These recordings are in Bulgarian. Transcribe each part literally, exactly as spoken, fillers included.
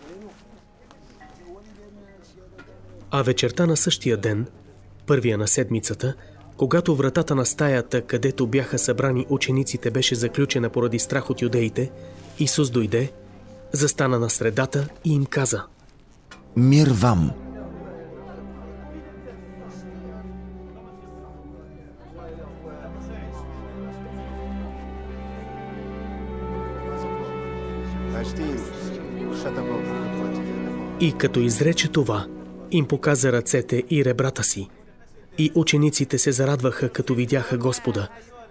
А вечерта на същия ден, първия на седмицата, когато вратата на стаята, където бяха събрани учениците, беше заключена поради страх от юдеите, Исус дойде, застана на средата и им каза: Мир вам! И като изрече това, им показа ръцете и ребрата си. И учениците се зарадваха, като видяха Господа.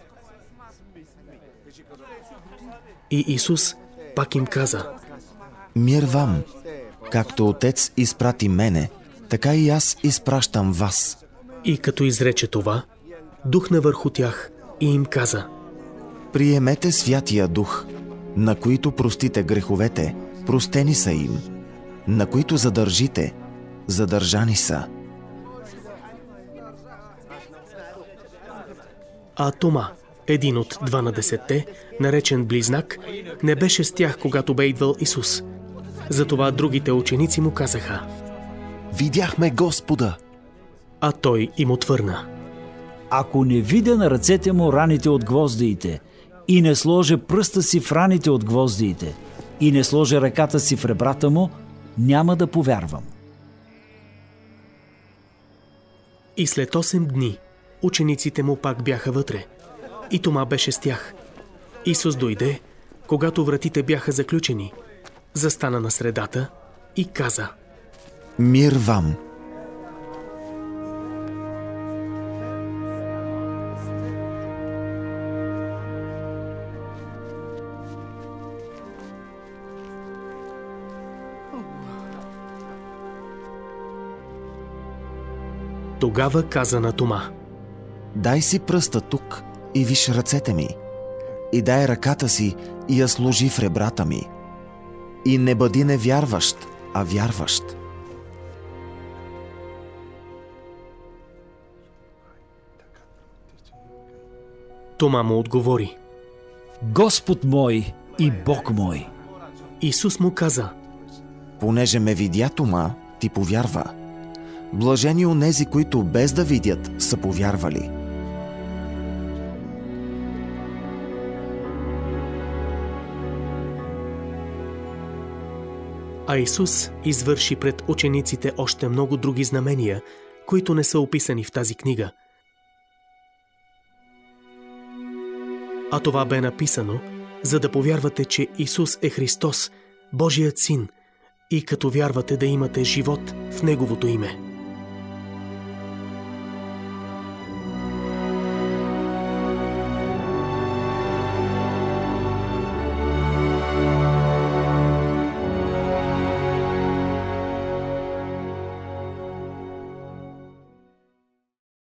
И Исус пак им каза: Мир вам! Както Отец изпрати мене, така и аз изпращам вас. И като изрече това, духна върху тях и им каза: Приемете Святия Дух, на които простите греховете, простени са им, на които задържите, задържани са. А Тома, един от дванадесетте, наречен Близнак, не беше с тях, когато бе идвал Исус. Затова другите ученици му казаха: Видяхме Господа! А той им отвърна: Ако не видя на ръцете му раните от гвоздиите, и не сложа пръста си в раните от гвоздиите, и не сложа ръката си в ребрата му, няма да повярвам. И след осем дни учениците му пак бяха вътре, и Тома беше с тях. Исус дойде, когато вратите бяха заключени, застана на средата и каза: Мир вам! Тогава каза на Тома: Дай си пръста тук и виж ръцете ми, и дай ръката си и я сложи в ребрата ми. И не бъди невярващ, а вярващ. Тома му отговори: Господ мой и Бог мой. Исус му каза: Понеже ме видя Тома, ти повярва. Блажени онези, които без да видят, са повярвали. А Исус извърши пред учениците още много други знамения, които не са описани в тази книга. А това бе написано, за да повярвате, че Исус е Христос, Божият Син, и като вярвате да имате живот в Неговото име.